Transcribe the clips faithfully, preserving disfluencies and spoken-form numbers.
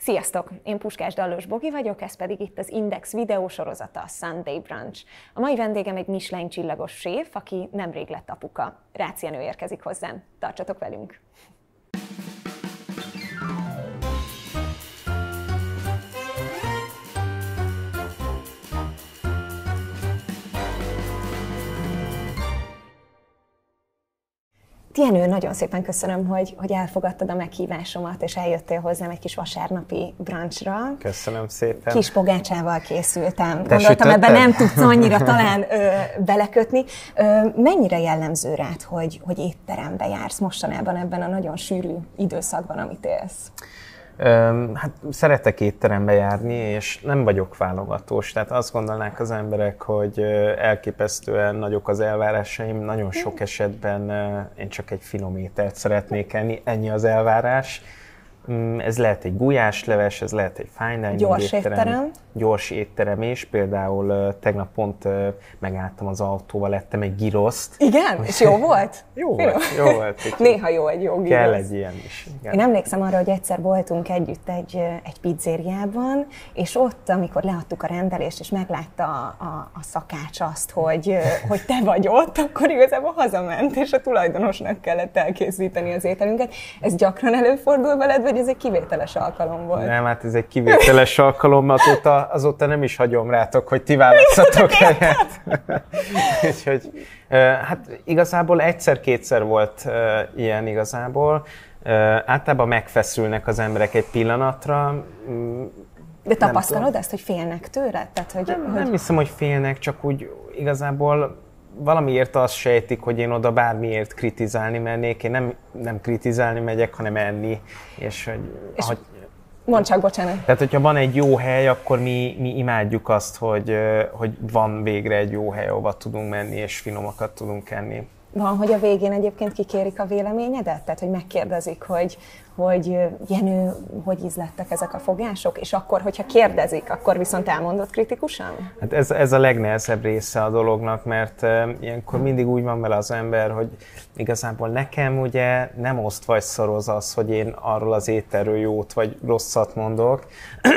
Sziasztok! Én Puskás Dallós Bogi vagyok, ez pedig itt az Index videósorozata, a Sunday Brunch. A mai vendégem egy Michelin csillagos séf, aki nemrég lett apuka. Rácz Jenő érkezik hozzám. Tartsatok velünk! Jenő, nagyon szépen köszönöm, hogy, hogy elfogadtad a meghívásomat, és eljöttél hozzám egy kis vasárnapi brunchra. Köszönöm szépen. Kis pogácsával készültem. Te Gondoltam, sütötted? ebben nem tudsz annyira talán ö, belekötni. Ö, mennyire jellemző rád, hogy, hogy étterembe jársz mostanában ebben a nagyon sűrű időszakban, amit élsz? Öm, hát szeretek étterembe járni, és nem vagyok válogatós. Tehát azt gondolnák az emberek, hogy elképesztően nagyok az elvárásaim. Nagyon sok esetben én csak egy finom ételt szeretnék enni, ennyi az elvárás. Ez lehet egy gulyásleves, ez lehet egy fine dining Gyors étterem, étterem. Gyors étterem is. Például uh, tegnap pont uh, megálltam az autóval, lettem egy giroszt. Igen? És jó volt? Jó volt, jó volt. Néha jó egy jó girosz. Kell egy ilyen is. Igen. Én emlékszem arra, hogy egyszer voltunk együtt egy, egy pizzériában, és ott, amikor leadtuk a rendelést, és meglátta a, a, a szakács azt, hogy, hogy te vagy ott, akkor igazából hazament, és a tulajdonosnak kellett elkészíteni az ételünket. Ez gyakran előfordul veled, vagy ez egy kivételes alkalom volt? Nem, hát ez egy kivételes alkalom, azóta, azóta nem is hagyom rátok, hogy ti választatok helyet. Úgyhogy, hát igazából egyszer-kétszer volt ilyen igazából. Általában megfeszülnek az emberek egy pillanatra. De tapasztalod ezt, hogy félnek tőle? Tehát, hogy, nem, hogy... nem hiszem, hogy félnek, csak úgy igazából valamiért azt sejtik, hogy én oda bármiért kritizálni mennék. Én nem, nem kritizálni megyek, hanem enni. És, hogy, és ahogy, mondd csak, bocsánat. Tehát, hogyha van egy jó hely, akkor mi, mi imádjuk azt, hogy, hogy van végre egy jó hely, ahova tudunk menni, és finomakat tudunk enni. Van, hogy a végén egyébként kikérik a véleményedet? Tehát, hogy megkérdezik, hogy, hogy Jenő, hogy ízlettek ezek a fogások? És akkor, hogyha kérdezik, akkor viszont elmondod kritikusan? Hát ez, ez a legnehezebb része a dolognak, mert uh, ilyenkor mindig úgy van vele az ember, hogy igazából nekem ugye nem oszt vagy szoroz az, hogy én arról az ételről jót vagy rosszat mondok,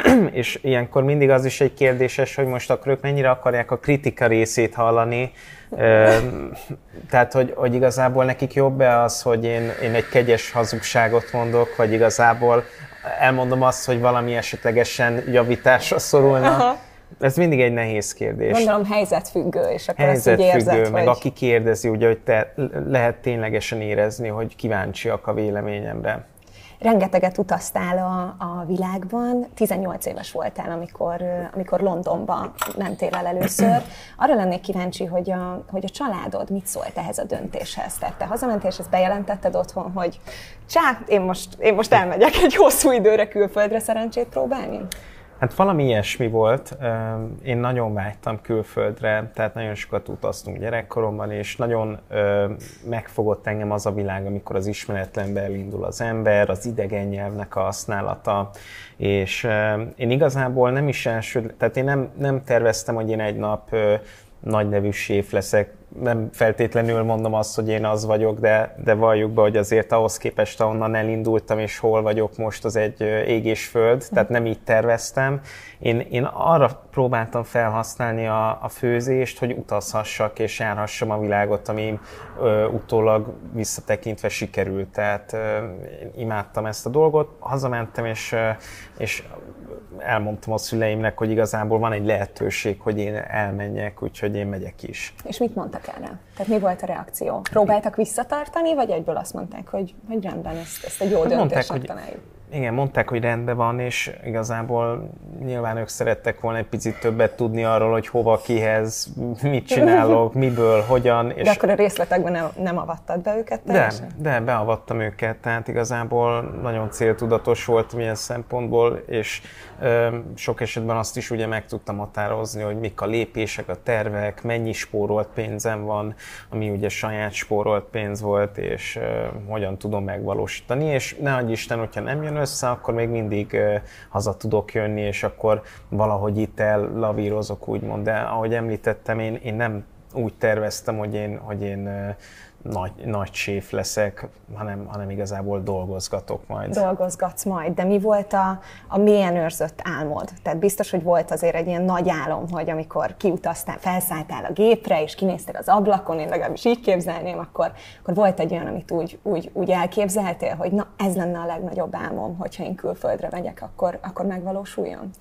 és ilyenkor mindig az is egy kérdéses, hogy most akkor ők mennyire akarják a kritika részét hallani, uh, tehát, hogy, hogy igazából nekik jobb-e az, hogy én, én egy kegyes hazugságot mondok, vagy igazából elmondom azt, hogy valami esetlegesen javításra szorulna. Aha. Ez mindig egy nehéz kérdés. Gondolom helyzetfüggő, és akkor helyzetfüggő, ezt úgy érzed, meg hogy... aki kérdezi, ugye, hogy te lehet ténylegesen érezni, hogy kíváncsiak a véleményemre. Rengeteget utaztál a, a világban, tizennyolc éves voltál, amikor, amikor Londonba mentél el először. Arra lennék kíváncsi, hogy a, hogy a családod mit szólt ehhez a döntéshez. Tehát te hazamentél, és ezt bejelentetted otthon, hogy csá, én most, én most elmegyek egy hosszú időre külföldre szerencsét próbálni? Hát valami ilyesmi volt. Én nagyon vágytam külföldre, tehát nagyon sokat utaztunk gyerekkoromban, és nagyon megfogott engem az a világ, amikor az ismeretlenbe elindul az ember, az idegen nyelvnek a használata, és én igazából nem is első, tehát én nem, nem terveztem, hogy én egy nap nagy nevű séf leszek. Nem feltétlenül mondom azt, hogy én az vagyok, de, de valljuk be, hogy azért ahhoz képest, ahonnan elindultam, és hol vagyok most, az egy ég és föld, tehát nem így terveztem. Én, én arra próbáltam felhasználni a, a főzést, hogy utazhassak és járhassam a világot, ami ö, utólag visszatekintve sikerült. Tehát ö, imádtam ezt a dolgot, hazamentem, és, ö, és elmondtam a szüleimnek, hogy igazából van egy lehetőség, hogy én elmenjek, úgyhogy én megyek is. És mit mondtak erre? Tehát mi volt a reakció? Próbáltak visszatartani, vagy egyből azt mondták, hogy, hogy rendben, ezt, ezt egy jó hát döntésnek találjuk? Igen, mondták, hogy rendben van, és igazából nyilván ők szerettek volna egy picit többet tudni arról, hogy hova, kihez, mit csinálok, miből, hogyan. És de akkor a részletekben nem, nem avattad be őket teljesen? De, de beavattam őket, tehát igazából nagyon céltudatos voltam ilyen szempontból, és ö, sok esetben azt is ugye meg tudtam határozni, hogy mik a lépések, a tervek, mennyi spórolt pénzem van, ami ugye saját spórolt pénz volt, és ö, hogyan tudom megvalósítani, és ne adj Isten, hogyha nem jön össze, akkor még mindig uh, haza tudok jönni, és akkor valahogy itt ellavírozok, úgymond. De ahogy említettem, én, én nem úgy terveztem, hogy én, hogy én uh, nagy, nagy séf leszek, hanem, hanem igazából dolgozgatok majd. Dolgozgatsz majd, de mi volt a, a mélyen őrzött álmod? Tehát biztos, hogy volt azért egy ilyen nagy álom, hogy amikor kiutaztál, felszálltál a gépre, és kinéztél az ablakon, én legalábbis így képzelném, akkor, akkor volt egy olyan, amit úgy, úgy, úgy elképzeltél, hogy na, ez lenne a legnagyobb álmom, hogyha én külföldre megyek, akkor, akkor megvalósuljon?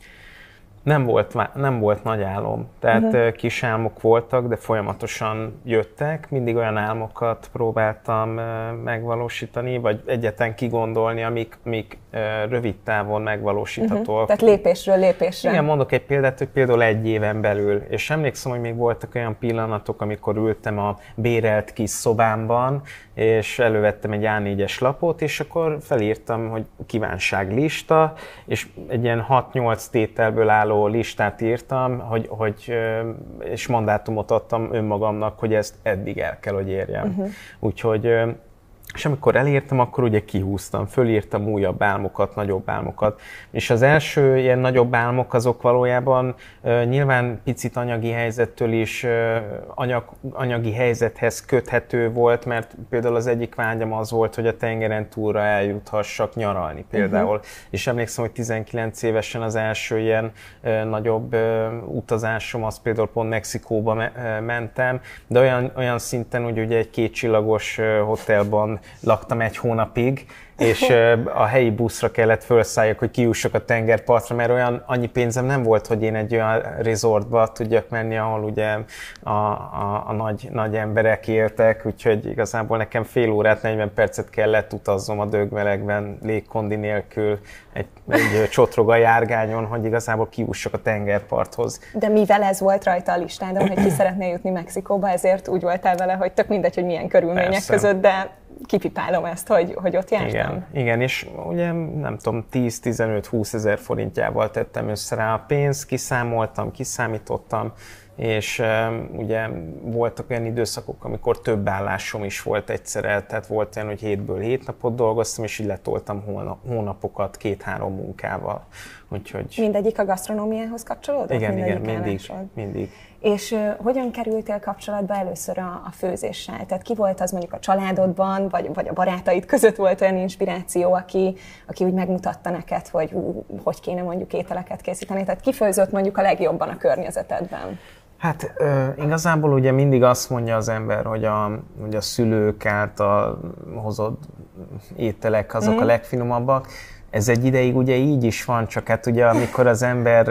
Nem volt, nem volt nagy álom, tehát uh-huh. kis álmok voltak, de folyamatosan jöttek, mindig olyan álmokat próbáltam megvalósítani, vagy egyetlen kigondolni, amik, amik rövid távon megvalósíthatóak. Uh-huh. Tehát lépésről lépésre. Igen, mondok egy példát, hogy például egy éven belül, és emlékszem, hogy még voltak olyan pillanatok, amikor ültem a bérelt kis szobámban, és elővettem egy á négyes lapot, és akkor felírtam, hogy kívánságlista, és egy ilyen hat-nyolc tételből álló listát írtam, hogy, hogy, és mandátumot adtam önmagamnak, hogy ezt eddig el kell, hogy érjem. Uh-huh. Úgyhogy, és amikor elértem, akkor ugye kihúztam, fölírtam újabb álmokat, nagyobb álmokat. És az első ilyen nagyobb álmok azok valójában uh, nyilván picit anyagi helyzettől is, uh, anyag, anyagi helyzethez köthető volt, mert például az egyik vágyam az volt, hogy a tengeren túlra eljuthassak nyaralni például. Uh-huh. És emlékszem, hogy tizenkilenc évesen az első ilyen uh, nagyobb uh, utazásom, az például pont Mexikóba me- uh, mentem, de olyan, olyan szinten, hogy ugye egy kétcsillagos uh, hotelban laktam egy hónapig, és a helyi buszra kellett felszálljak, hogy kijussak a tengerpartra, mert olyan annyi pénzem nem volt, hogy én egy olyan resortba tudjak menni, ahol ugye a, a, a nagy, nagy emberek éltek, úgyhogy igazából nekem fél órát, negyven percet kellett utaznom a dögmelegben, légkondi nélkül, egy, egy csotroga járgányon, hogy igazából kijussak a tengerparthoz. De mivel ez volt rajta a listádon, hogy ki szeretnél jutni Mexikóba, ezért úgy voltál vele, hogy tök mindegy, hogy milyen körülmények Persze. között, de kipipálom ezt, hogy, hogy ott jártam. Igen, igen, és ugye nem tudom, tíz-tizenöt-húsz ezer forintjával tettem össze rá a pénzt, kiszámoltam, kiszámítottam, és um, ugye voltak olyan időszakok, amikor több állásom is volt egyszerre, tehát volt olyan, hogy hétből hét napot dolgoztam, és így letoltam hónap, hónapokat két-három munkával. Úgyhogy... Mindegyik a gasztronómiához kapcsolódott? Igen, igen, mindig, mindig. És uh, hogyan kerültél kapcsolatba először a, a főzéssel? Tehát ki volt az mondjuk a családodban, vagy, vagy a barátaid között volt olyan inspiráció, aki, aki úgy megmutatta neked, hogy uh, hogy kéne mondjuk ételeket készíteni? Tehát ki főzött mondjuk a legjobban a környezetedben? Hát uh, igazából ugye mindig azt mondja az ember, hogy a, hogy a szülők által hozott ételek azok mm. a legfinomabbak. Ez egy ideig ugye így is van, csak hát ugye amikor az ember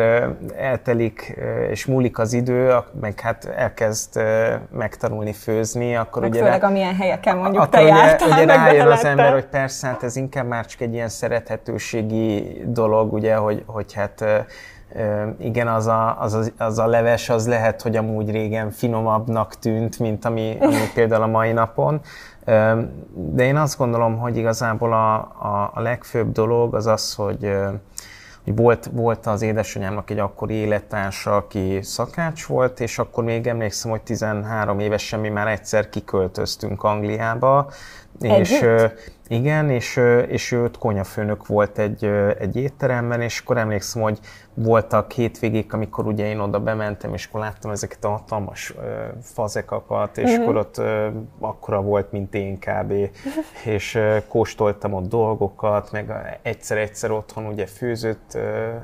eltelik és múlik az idő, meg hát elkezd megtanulni főzni, akkor meg ugye... főleg rá, amilyen helyeken mondjuk te jártál, ugye, ugye rájön az ember, hogy persze, hát ez inkább már csak egy ilyen szerethetőségi dolog, ugye, hogy, hogy hát igen, az a, az, a, az a leves, az lehet, hogy amúgy régen finomabbnak tűnt, mint ami, ami például a mai napon. De én azt gondolom, hogy igazából a, a, a legfőbb dolog az az, hogy, hogy volt, volt az édesanyámnak egy akkori élettársa, aki szakács volt, és akkor még emlékszem, hogy tizenhárom évesen mi már egyszer kiköltöztünk Angliába. És, igen, és, és ő konyhafőnök volt egy, egy étteremben, és akkor emlékszem, hogy voltak hétvégék, amikor ugye én oda bementem, és akkor láttam ezeket a hatalmas fazekakat, és mm-hmm. akkor ott akkora volt, mint én kb. És kóstoltam ott dolgokat, meg egyszer-egyszer otthon ugye főzött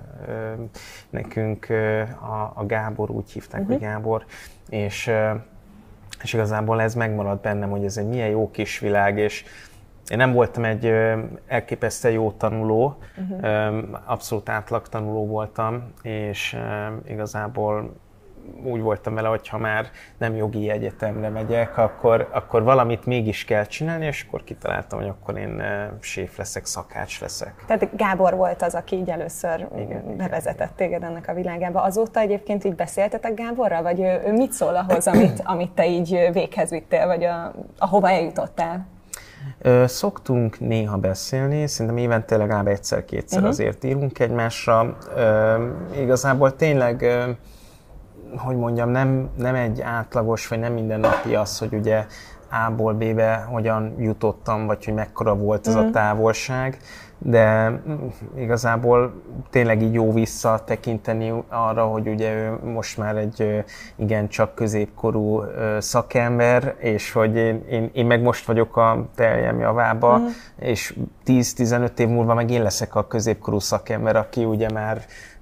nekünk a, a Gábor, úgy hívták, mm-hmm. hogy Gábor, és És igazából ez megmaradt bennem, hogy ez egy milyen jó kis világ, és én nem voltam egy elképesztően jó tanuló, uh-huh. abszolút átlag tanuló voltam, és igazából úgy voltam vele, hogy ha már nem jogi egyetemre megyek, akkor, akkor valamit mégis kell csinálni, és akkor kitaláltam, hogy akkor én séf leszek, szakács leszek. Tehát Gábor volt az, aki így először igen, bevezetett igen. téged ennek a világába. Azóta egyébként így beszéltetek Gáborral, vagy ő, ő mit szól ahhoz, amit, amit te így véghez vittél, vagy a, ahova eljutottál? Szoktunk néha beszélni, szerintem évente legalább egyszer-kétszer uh-huh. azért írunk egymásra. Igazából tényleg, hogy mondjam, nem, nem egy átlagos, vagy nem mindennapi az, hogy ugye A-ból B-be hogyan jutottam, vagy hogy mekkora volt ez uh-huh. a távolság, de igazából tényleg így jó visszatekinteni arra, hogy ugye ő most már egy igencsak középkorú szakember, és hogy én, én, én meg most vagyok a teljem javába, mm. és tíz-tizenöt év múlva meg én leszek a középkorú szakember, aki ugye már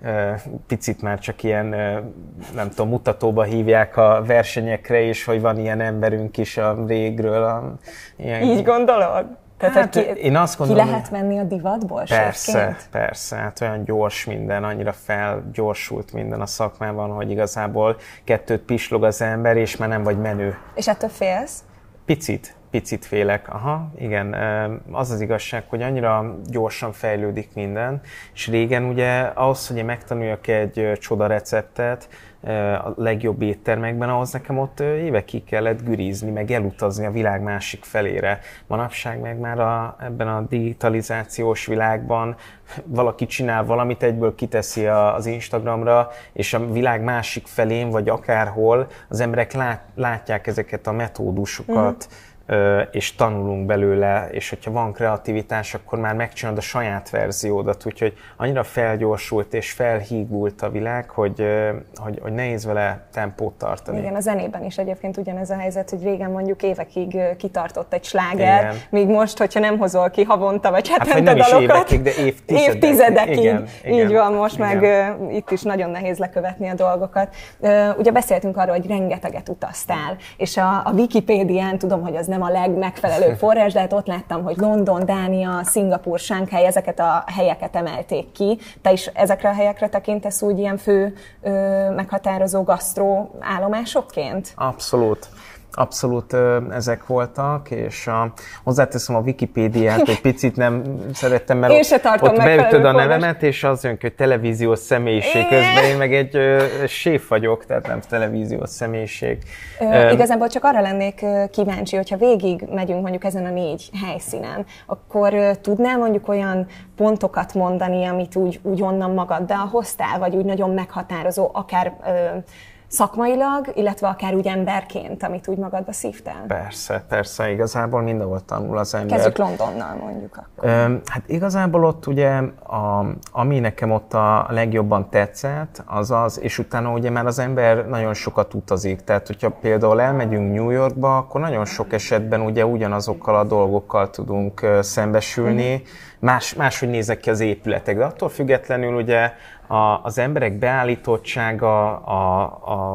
picit már csak ilyen, nem tudom, mutatóba hívják a versenyekre is, hogy van ilyen emberünk is a régről. A, ilyen... Így gondolod? Tehát, hát, ki, én azt gondolom, ki lehet menni a divatból? Persze, sokként? persze. Hát olyan gyors minden, annyira felgyorsult minden a szakmában, hogy igazából kettőt pislog az ember, és már nem vagy menő. És ettől félsz? Picit. Picit félek, aha, igen. Az az igazság, hogy annyira gyorsan fejlődik minden, és régen ugye ahhoz, hogy én megtanuljak egy csoda receptet a legjobb éttermekben, ahhoz nekem ott évekig kellett gürizni, meg elutazni a világ másik felére. Manapság meg már a, ebben a digitalizációs világban valaki csinál valamit, egyből kiteszi az Instagramra, és a világ másik felén, vagy akárhol az emberek lát, látják ezeket a metódusokat, mm. és tanulunk belőle, és hogyha van kreativitás, akkor már megcsinálod a saját verziódat, úgyhogy annyira felgyorsult és felhígult a világ, hogy, hogy, hogy nehéz vele tempót tartani. Igen, a zenében is egyébként ugyanez a helyzet, hogy régen mondjuk évekig kitartott egy sláger, igen. míg most, hogyha nem hozol ki havonta vagy hetente hát, dalokat, évekig, de évtizedekig. évtizedekig. Igen, igen, így van, most igen. meg uh, itt is nagyon nehéz lekövetni a dolgokat. Uh, ugye beszéltünk arról, hogy rengeteget utaztál, és a, a Wikipédián tudom, hogy az nem a legmegfelelőbb forrás, de hát ott láttam, hogy London, Dánia, Szingapúr, Shanghai, ezeket a helyeket emelték ki. Te is ezekre a helyekre tekintesz úgy ilyen fő ö, meghatározó gasztró állomásokként? Abszolút. Abszolút ezek voltak, és a, hozzáteszem a Wikipédiát, egy picit nem szerettem, mert ott, ott beütöd a nevemet, és az jön, hogy televíziós személyiség közben, én meg egy ö, séf vagyok, tehát nem televíziós személyiség. Ö, um, igazából csak arra lennék kíváncsi, hogyha végig megyünk mondjuk ezen a négy helyszínen, akkor ö, tudnál mondjuk olyan pontokat mondani, amit úgy, úgy onnan magaddal hoztál, vagy úgy nagyon meghatározó, akár ö, szakmailag, illetve akár úgy emberként, amit úgy magadba szívtál? Persze, persze, igazából mindenhol tanul az ember. Kezdjük Londonnal mondjuk akkor. Hát igazából ott ugye, a, ami nekem ott a legjobban tetszett, az az, és utána ugye már az ember nagyon sokat utazik, tehát hogyha például elmegyünk New Yorkba, akkor nagyon sok esetben ugye ugyanazokkal a dolgokkal tudunk szembesülni, uh-huh. Más, máshogy nézek ki az épületek, de attól függetlenül ugye a, az emberek beállítottsága, a, a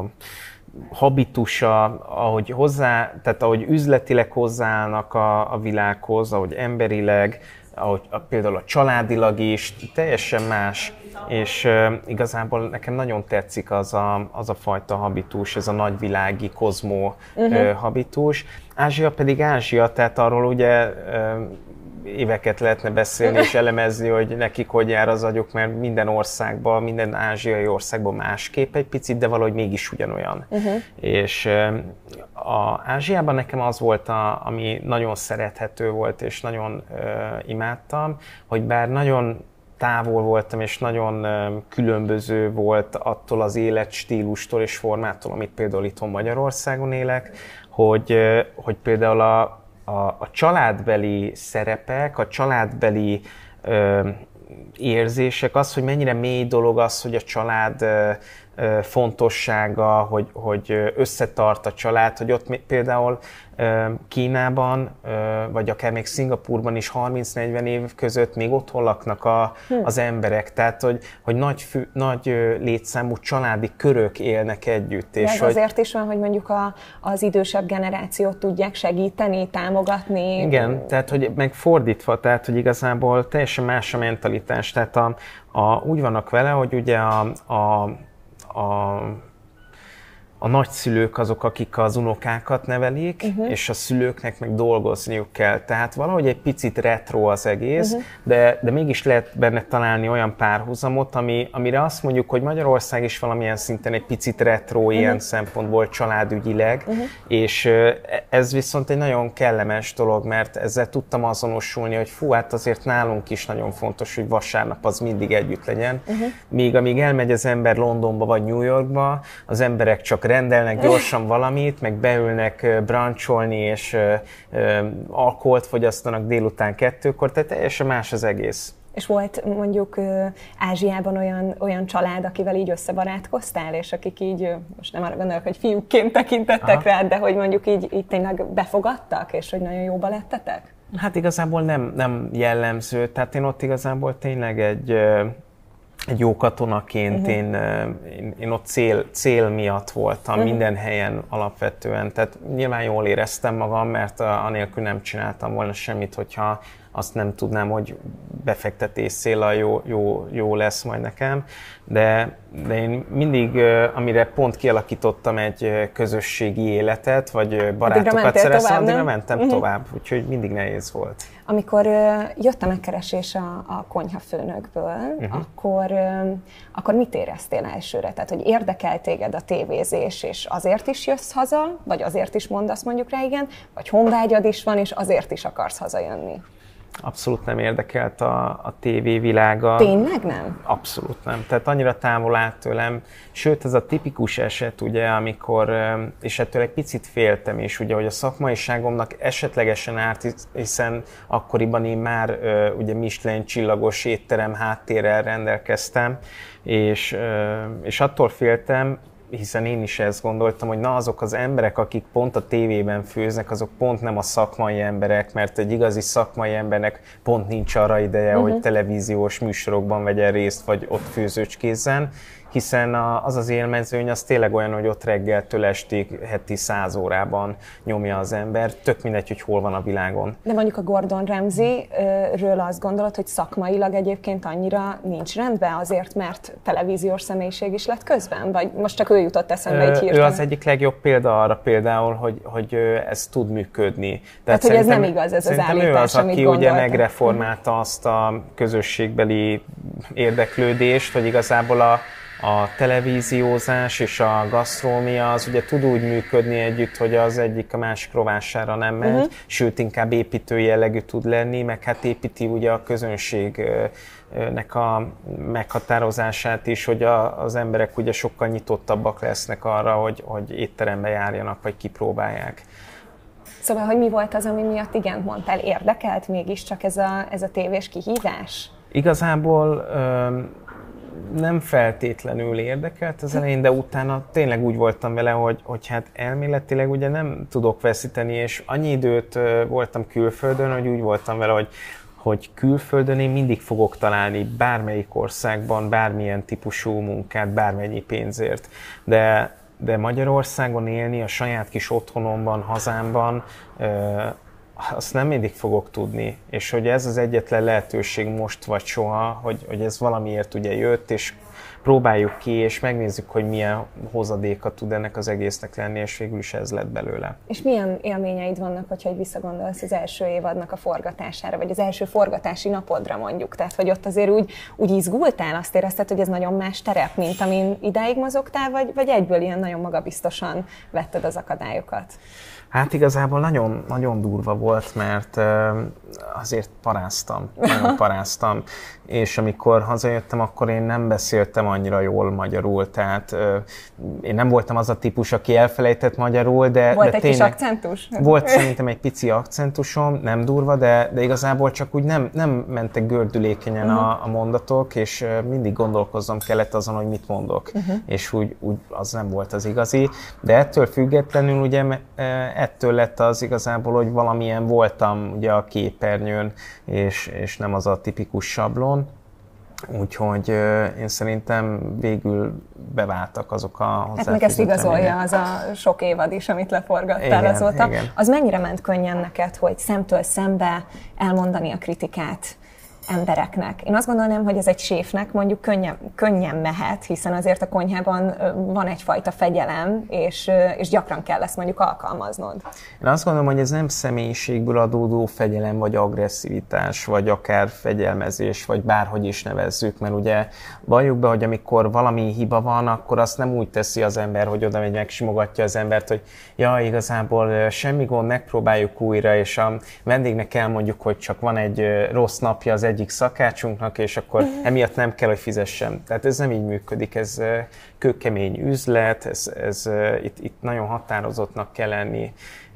habitusa, ahogy hozzá, tehát ahogy üzletileg hozzáállnak a, a világhoz, ahogy emberileg, ahogy a, például a családilag is, teljesen más, és uh, igazából nekem nagyon tetszik az a, az a fajta habitus, ez a nagyvilági kozmó uh-huh. uh, habitus. Ázsia pedig Ázsia, tehát arról ugye uh, éveket lehetne beszélni és elemezni, hogy nekik hogy jár az agyuk, mert minden országban, minden ázsiai országban másképp egy picit, de valahogy mégis ugyanolyan. Uh-huh. És a Ázsiában nekem az volt, a, ami nagyon szerethető volt, és nagyon uh, imádtam, hogy bár nagyon távol voltam, és nagyon uh, különböző volt attól az életstílustól és formától, amit például itthon Magyarországon élek, hogy, uh, hogy például a A, a családbeli szerepek, a családbeli ö, érzések, az, hogy mennyire mély dolog az, hogy a család ö, ö, fontossága, hogy, hogy összetart a család, hogy ott például ö, Kínában, ö, vagy akár még Szingapúrban is harminc-negyven év között még otthon laknak a, hm. az emberek, tehát hogy, hogy nagy, fü, nagy létszámú családi körök élnek együtt. És ez hogy... azért is van, hogy mondjuk a, az idősebb generációt tudják segíteni, támogatni. Igen, tehát hogy megfordítva, tehát hogy igazából teljesen más a mentalitás, tehát a, a, úgy vannak vele, hogy ugye a, a, a A nagyszülők azok, akik az unokákat nevelik, uh-huh. és a szülőknek meg dolgozniuk kell. Tehát valahogy egy picit retro az egész, uh-huh. de, de mégis lehet benne találni olyan párhuzamot, ami, amire azt mondjuk, hogy Magyarország is valamilyen szinten egy picit retro uh-huh. ilyen szempontból családügyileg, uh-huh. és ez viszont egy nagyon kellemes dolog, mert ezzel tudtam azonosulni, hogy fú, hát azért nálunk is nagyon fontos, hogy vasárnap az mindig együtt legyen. Uh-huh. Míg amíg elmegy az ember Londonba vagy New Yorkba, az emberek csak rendelnek gyorsan valamit, meg beülnek bruncholni, és ö, ö, alkoholt fogyasztanak délután kettőkor, tehát teljesen más az egész. És volt mondjuk Ázsiában olyan, olyan család, akivel így összebarátkoztál, és akik így, most nem arra gondolok, hogy fiúkként tekintettek Aha. rád, de hogy mondjuk így, így tényleg befogadtak, és hogy nagyon jóba lettetek? Hát igazából nem, nem jellemző, tehát én ott igazából tényleg egy, egy jó katonaként, uh-huh. én, én, én ott cél, cél miatt voltam uh-huh. minden helyen alapvetően, tehát nyilván jól éreztem magam, mert anélkül nem csináltam volna semmit, hogyha azt nem tudnám, hogy befektetés céllal jó, jó, jó lesz majd nekem, de, de én mindig, amire pont kialakítottam egy közösségi életet, vagy barátokat szereztem, addigra mentem uh-huh. tovább, úgyhogy mindig nehéz volt. Amikor uh, jött a megkeresés a, a konyhafőnökből, uh-huh. akkor, uh, akkor mit éreztél elsőre? Tehát, hogy érdekel téged a tévézés, és azért is jössz haza, vagy azért is mondasz mondjuk rá igen, vagy honvágyad is van, és azért is akarsz hazajönni? Abszolút nem érdekelt a, a tévévilága. Tényleg nem? Abszolút nem. Tehát annyira távol állt tőlem. Sőt, ez a tipikus eset, ugye, amikor, és ettől egy picit féltem is, ugye, hogy a szakmaiságomnak esetlegesen árt, hiszen akkoriban én már ugye Michelin csillagos étterem háttérrel rendelkeztem, és, és attól féltem, hiszen én is ezt gondoltam, hogy na azok az emberek, akik pont a tévében főznek, azok pont nem a szakmai emberek, mert egy igazi szakmai embernek pont nincs arra ideje, uh-huh. hogy televíziós műsorokban vegyen részt, vagy ott főzőcskézzen, hiszen az az élmezőny az tényleg olyan, hogy ott reggeltől estig heti száz órában nyomja az ember, tök mindegy, hogy hol van a világon. De mondjuk a Gordon Ramsay-ről azt gondolod, hogy szakmailag egyébként annyira nincs rendben azért, mert televíziós személyiség is lett közben? Vagy most csak ő jutott eszembe egy hirtelen? Ő az egyik legjobb példa arra például, hogy, hogy ez tud működni. Tehát, hogy ez nem igaz, ez az állítás, ő az, amit aki gondoltam. ugye megreformálta azt a közösségbeli érdeklődést, hogy igazából a A televíziózás és a gasztronómia az ugye tud úgy működni együtt, hogy az egyik a másik rovására nem megy, uh-huh. sőt inkább építő jellegű tud lenni, meg hát építi ugye a közönségnek a meghatározását is, hogy a, az emberek ugye sokkal nyitottabbak lesznek arra, hogy, hogy étterembe járjanak, vagy kipróbálják. Szóval, hogy mi volt az, ami miatt igent mondtál? Érdekelt mégiscsak ez a, ez a tévés kihívás? Igazából öm, nem feltétlenül érdekelt az elején, de utána tényleg úgy voltam vele, hogy, hogy hát elméletileg ugye nem tudok veszíteni, és annyi időt voltam külföldön, hogy úgy voltam vele, hogy, hogy külföldön én mindig fogok találni bármelyik országban bármilyen típusú munkát, bármennyi pénzért. De, de Magyarországon élni, a saját kis otthonomban, hazámban, azt nem mindig fogok tudni, és hogy ez az egyetlen lehetőség most vagy soha, hogy, hogy ez valamiért ugye jött, és próbáljuk ki, és megnézzük, hogy milyen hozadéka tud ennek az egésznek lenni, és végül is ez lett belőle. És milyen élményeid vannak, hogyha visszagondolsz az első évadnak a forgatására, vagy az első forgatási napodra mondjuk? Tehát, hogy ott azért úgy, úgy izgultál, azt érezted, hogy ez nagyon más terep, mint amin idáig mozogtál, vagy, vagy egyből ilyen nagyon magabiztosan vetted az akadályokat? Hát igazából nagyon, nagyon durva volt, mert azért paráztam, nagyon paráztam, és amikor hazajöttem, akkor én nem beszéltem annyira jól magyarul, tehát én nem voltam az a típus, aki elfelejtett magyarul, de Volt de egy tényleg, kis akcentus? Volt szerintem egy pici akcentusom, nem durva, de, de igazából csak úgy nem, nem mentek gördülékenyen uh-huh. a, a mondatok, és mindig gondolkoznom kellett azon, hogy mit mondok, uh-huh. és úgy, úgy az nem volt az igazi, de ettől függetlenül ugye ettől lett az igazából, hogy valamilyen voltam ugye a képernyőn, és, és nem az a tipikus sablon. Úgyhogy uh, én szerintem végül beváltak azok a hozzáfűzött. Hát meg ezt igazolja az a sok évad is, amit leforgattál igen, azóta. Igen. Az mennyire ment könnyen neked, hogy szemtől szembe elmondani a kritikát embereknek? Én azt gondolnám, hogy ez egy séfnek mondjuk könnyen, könnyen mehet, hiszen azért a konyhában van egyfajta fegyelem, és, és gyakran kell ezt mondjuk alkalmaznod. Én azt gondolom, hogy ez nem személyiségből adódó fegyelem, vagy agresszivitás, vagy akár fegyelmezés, vagy bárhogy is nevezzük, mert ugye valljuk be, hogy amikor valami hiba van, akkor azt nem úgy teszi az ember, hogy oda megy, megsimogatja az embert, hogy ja, igazából semmi gond, megpróbáljuk újra, és a vendégnek elmondjuk, hogy csak van egy rossz napja az egyik szakácsunknak, és akkor emiatt nem kell, hogy fizessem. Tehát ez nem így működik, ez kőkemény üzlet, ez, ez itt, itt nagyon határozottnak kell lenni,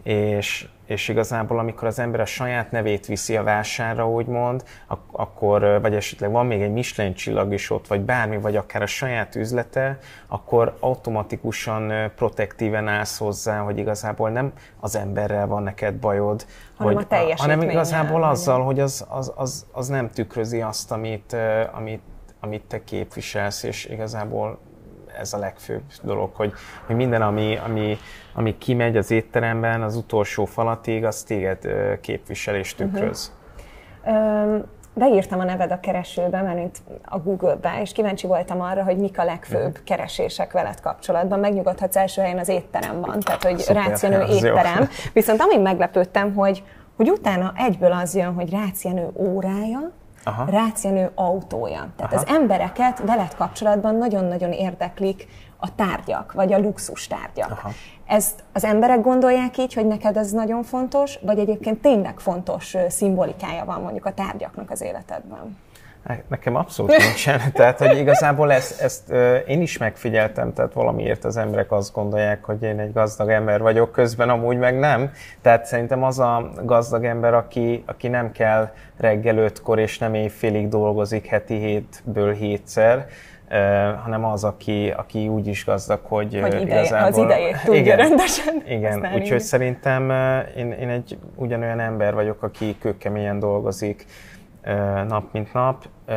és, és igazából amikor az ember a saját nevét viszi a vásárra, úgymond, ak- akkor, vagy esetleg van még egy Michelin csillag is ott, vagy bármi, vagy akár a saját üzlete, akkor automatikusan protektíven állsz hozzá, hogy igazából nem az emberrel van neked bajod, hanem, hogy, a hanem igazából azzal, hogy az, az, az, az nem tükrözi azt, amit, amit, amit te képviselsz, és igazából ez a legfőbb dolog, hogy, hogy minden, ami, ami, ami kimegy az étteremben, az utolsó falatig, az téged képvisel és tükröz. Uh-huh. Beírtam a neved a keresőbe, mert a Google-be, és kíváncsi voltam arra, hogy mik a legfőbb uh-huh. keresések veled kapcsolatban. Megnyugodhatsz, első helyen az étterem van, tehát hogy Rácz Jenő étterem. Jó. Viszont amin meglepődtem, hogy, hogy utána egyből az jön, hogy Rácz Jenő órája, Aha. Rácz Jenő autója. Tehát Aha. az embereket veled kapcsolatban nagyon-nagyon érdeklik a tárgyak, vagy a luxus tárgyak. Aha. Ezt az emberek gondolják így, hogy neked ez nagyon fontos, vagy egyébként tényleg fontos szimbolikája van mondjuk a tárgyaknak az életedben? Nekem abszolút nincsen. Tehát, hogy igazából ezt, ezt én is megfigyeltem, tehát valamiért az emberek azt gondolják, hogy én egy gazdag ember vagyok, közben amúgy meg nem. Tehát szerintem az a gazdag ember, aki, aki nem kell reggel ötkor és nem éjfélig dolgozik heti hétből hétszer, Uh, hanem az, aki, aki úgy is gazdag, hogy, hogy ideje, igazából... az idejét tudja igen, rendesen. Igen, úgyhogy szerintem uh, én, én egy ugyanolyan ember vagyok, aki kőkeményen dolgozik uh, nap mint nap. Uh,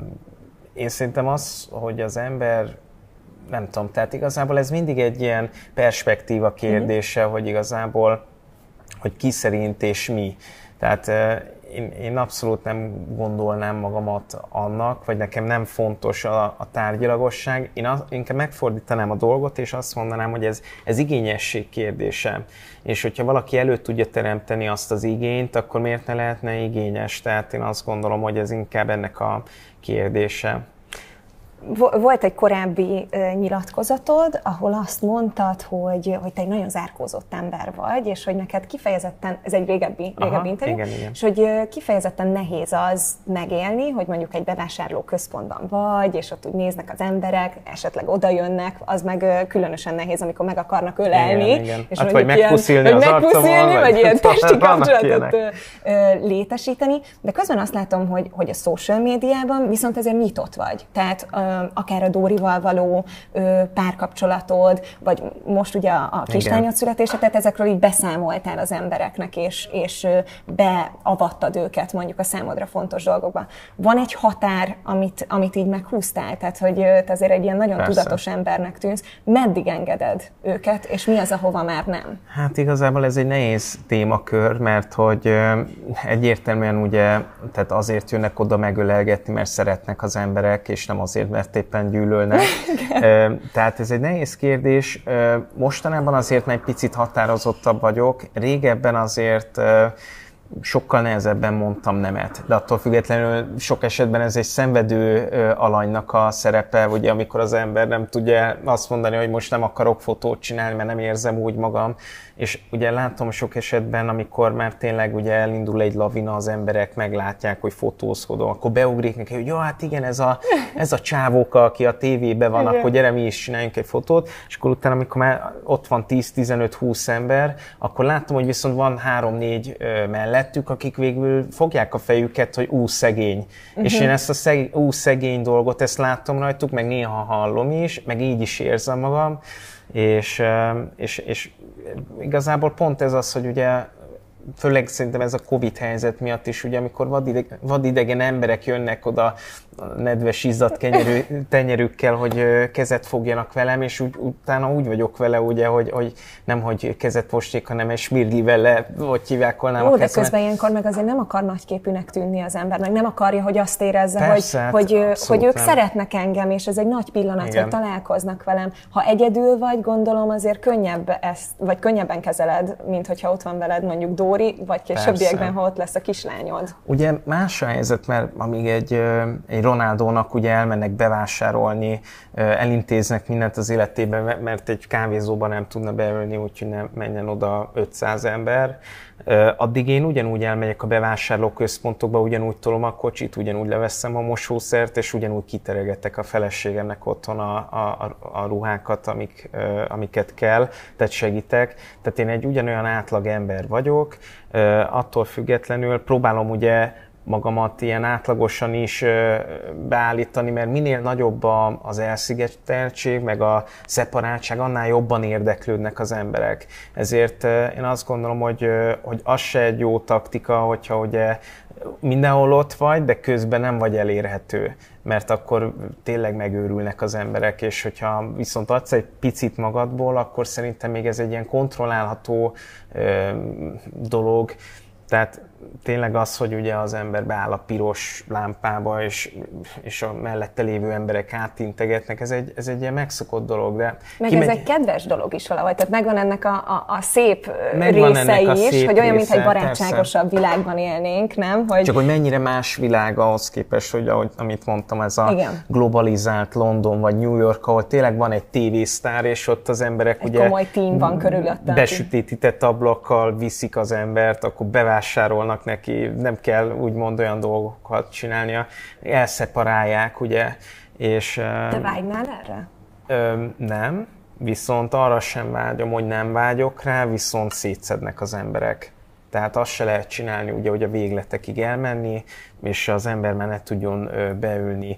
én szerintem az, hogy az ember, nem tudom, tehát igazából ez mindig egy ilyen perspektíva kérdése, mm-hmm. hogy igazából, hogy ki szerint és mi. Tehát uh, Én, én abszolút nem gondolnám magamat annak, vagy nekem nem fontos a, a tárgyilagosság. Én az, inkább megfordítanám a dolgot, és azt mondanám, hogy ez, ez igényesség kérdése. És hogyha valaki elő tudja teremteni azt az igényt, akkor miért ne lehetne igényes? Tehát én azt gondolom, hogy ez inkább ennek a kérdése. Volt egy korábbi uh, nyilatkozatod, ahol azt mondtad, hogy, hogy te egy nagyon zárkózott ember vagy, és hogy neked kifejezetten, ez egy régebbi, Aha, régebbi interjú, igen, igen. és hogy uh, kifejezetten nehéz az megélni, hogy mondjuk egy bevásárló központban vagy, és ott úgy néznek az emberek, esetleg oda jönnek, az meg uh, különösen nehéz, amikor meg akarnak ölelni. Igen, igen. És hát vagy megpuszilni az arcomon, vagy ilyen testi kapcsolatot uh, létesíteni. De közben azt látom, hogy, hogy a social médiában viszont ezért nyitott vagy. Tehát uh, akár a Dórival való ö, párkapcsolatod, vagy most ugye a, a kislányod születése, tehát ezekről így beszámoltál az embereknek, és, és ö, beavattad őket mondjuk a számodra fontos dolgokba. Van egy határ, amit, amit így meghúztál, tehát hogy ö, te azért egy ilyen nagyon Persze. tudatos embernek tűnsz. Meddig engeded őket, és mi az, ahova már nem? Hát igazából ez egy nehéz témakör, mert hogy ö, egyértelműen ugye, tehát azért jönnek oda megölelgetni, mert szeretnek az emberek, és nem azért, mert éppen gyűlölnek. Tehát ez egy nehéz kérdés. Mostanában azért már egy picit határozottabb vagyok. Régebben azért sokkal nehezebben mondtam nemet, de attól függetlenül sok esetben ez egy szenvedő alanynak a szerepe, ugye, amikor az ember nem tudja azt mondani, hogy most nem akarok fotót csinálni, mert nem érzem úgy magam, és ugye látom sok esetben, amikor már tényleg ugye elindul egy lavina, az emberek meglátják, hogy fotózkodom, akkor beugrik neki, hogy jó, hát igen, ez a, ez a csávóka, aki a tévében van, igen. akkor gyere, mi is csináljunk egy fotót, és akkor utána, amikor már ott van tíz, tizenöt, húsz ember, akkor látom, hogy viszont van három-négy mellettük, akik végül fogják a fejüket, hogy ú, szegény. Uh-huh. És én ezt a szeg, ú, szegény dolgot, ezt látom rajtuk, meg néha hallom is, meg így is érzem magam, és, és, és igazából pont ez az, hogy ugye főleg szerintem ez a Covid helyzet miatt is, ugye amikor vadideg, vadidegen emberek jönnek oda nedves izzadt kenyerű, tenyerükkel, hogy kezet fogjanak velem, és úgy, utána úgy vagyok vele, ugye, hogy, hogy nem, hogy kezet fosték, hanem egy smirglivel le, hogy hívjákolnám Ó, a de közben ilyenkor meg azért nem akar nagyképűnek tűnni az ember, meg nem akarja, hogy azt érezze, Persze, hogy, hogy, hogy ők nem. szeretnek engem, és ez egy nagy pillanat, Igen. hogy találkoznak velem. Ha egyedül vagy, gondolom azért könnyebb ezt, vagy könnyebben kezeled, mint hogyha ott van veled mondjuk Dóri, Dóri, vagy későbbiekben, Persze. ha ott lesz a kislányod. Ugye más a helyzet, mert amíg egy, egy Ronaldónak ugye elmennek bevásárolni, elintéznek mindent az életében, mert egy kávézóban nem tudna beülni, úgyhogy nem menjen oda ötszáz ember. Addig én ugyanúgy elmegyek a bevásárlóközpontokba, ugyanúgy tolom a kocsit, ugyanúgy leveszem a mosószert, és ugyanúgy kiteregetek a feleségemnek otthon a, a, a ruhákat, amik, amiket kell, tehát segítek. Tehát én egy ugyanolyan átlag ember vagyok, attól függetlenül próbálom ugye magamat ilyen átlagosan is beállítani, mert minél nagyobb az elszigeteltség, meg a szeparáltság, annál jobban érdeklődnek az emberek. Ezért én azt gondolom, hogy, hogy az se egy jó taktika, hogyha ugye mindenhol ott vagy, de közben nem vagy elérhető, mert akkor tényleg megőrülnek az emberek, és hogyha viszont adsz egy picit magadból, akkor szerintem még ez egy ilyen kontrollálható ö, dolog. Tehát tényleg az, hogy ugye az ember beáll a piros lámpába, és, és a mellette lévő emberek átintegetnek, ez egy, ez egy ilyen megszokott dolog. De meg kimegy... ez egy kedves dolog is valahogy, tehát megvan ennek a, a, a szép megvan része is, szép hogy olyan, része, mintha egy barátságosabb persze. világban élnénk, nem? Hogy... Csak hogy mennyire más világ ahhoz képest, hogy ahogy, amit mondtam, ez a Igen. globalizált London vagy New York, ahol tényleg van egy tévésztár, és ott az emberek egy ugye komoly tím van körülöttem. Besütétített ablakkal viszik az embert, akkor bevásárolnak neki, nem kell úgymond olyan dolgokat csinálnia, elszeparálják, ugye, és... Te vágynál erre? Ö, nem, viszont arra sem vágyom, hogy nem vágyok rá, viszont szétszednek az emberek. Tehát azt se lehet csinálni, ugye, hogy a végletekig elmenni, és az ember már ne tudjon beülni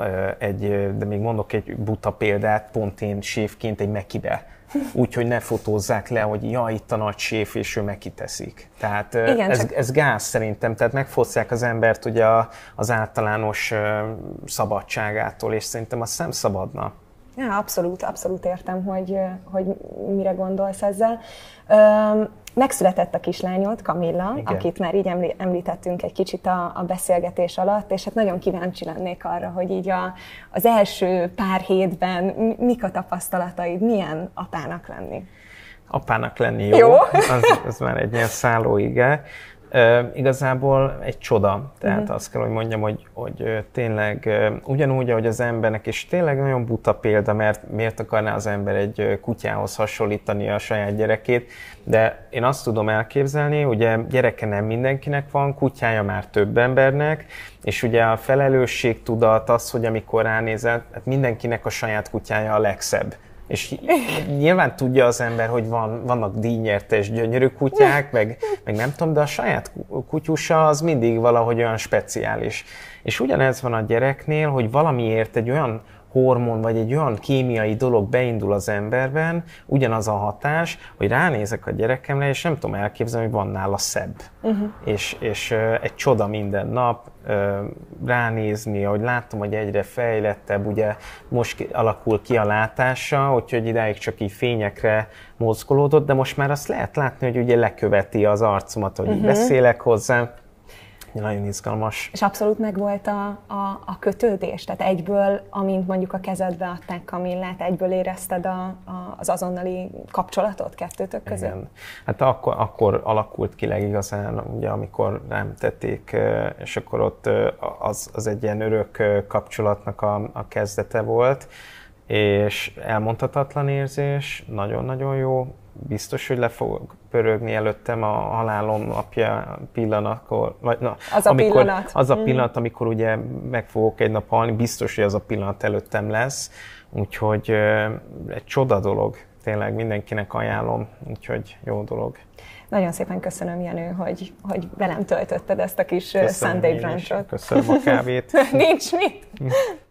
egy, de még mondok egy buta példát, pont én séfként egy Mekibe. Úgyhogy ne fotózzák le, hogy ja, itt a nagy séf, és ő megkiteszik. Tehát Igen, ez, csak... ez gáz szerintem, tehát megfosztják az embert ugye az általános szabadságától, és szerintem azt nem szabadna. Ja, abszolút, abszolút értem, hogy, hogy mire gondolsz ezzel. Megszületett a kislányod, Camilla, Igen. akit már így említettünk egy kicsit a, a beszélgetés alatt, és hát nagyon kíváncsi lennék arra, hogy így a, az első pár hétben mik a tapasztalataid, milyen apának lenni? Apának lenni jó, jó. Az, az már egy ilyen szállóige. Uh, igazából egy csoda, tehát uh-huh. azt kell, hogy mondjam, hogy, hogy uh, tényleg uh, ugyanúgy, ahogy az embernek, és tényleg nagyon buta példa, mert miért akarná az ember egy uh, kutyához hasonlítani a saját gyerekét, de én azt tudom elképzelni, ugye gyereke nem mindenkinek van, kutyája már több embernek, és ugye a felelősségtudat az, hogy amikor ránézel, hát mindenkinek a saját kutyája a legszebb. És nyilván tudja az ember, hogy van, vannak díjnyertes gyönyörű kutyák, meg, meg nem tudom, de a saját kutyusa az mindig valahogy olyan speciális. És ugyanez van a gyereknél, hogy valamiért egy olyan hormon, vagy egy olyan kémiai dolog beindul az emberben, ugyanaz a hatás, hogy ránézek a gyerekemre, és nem tudom elképzelni, hogy van nála szebb. Uh-huh. És, és egy csoda minden nap ránézni, ahogy látom, hogy egyre fejlettebb, ugye most alakul ki a látása, úgyhogy idáig csak így fényekre mozgolódott, de most már azt lehet látni, hogy ugye leköveti az arcomat, hogy uh-huh. beszélek hozzá. Nagyon izgalmas. És abszolút megvolt a, a, a kötődés? Tehát egyből, amint mondjuk a kezedbe adták Camillát, egyből érezted a, a, az azonnali kapcsolatot kettőtök között? Igen. Hát akkor, akkor alakult ki legigazán, ugye, amikor rám tették, és akkor ott az, az egy ilyen örök kapcsolatnak a, a kezdete volt, és elmondhatatlan érzés, nagyon-nagyon jó. Biztos, hogy le fogok pörögni előttem a halálom napja pillanatkor, vagy na, az a amikor, pillanat. Az a pillanat, amikor ugye meg fogok egy nap halni, biztos, hogy az a pillanat előttem lesz, úgyhogy egy csoda dolog, tényleg mindenkinek ajánlom, úgyhogy jó dolog. Nagyon szépen köszönöm, Jenő, hogy, hogy velem töltötted ezt a kis köszönöm Sunday brunchot. Köszönöm a kávét. Nincs mit.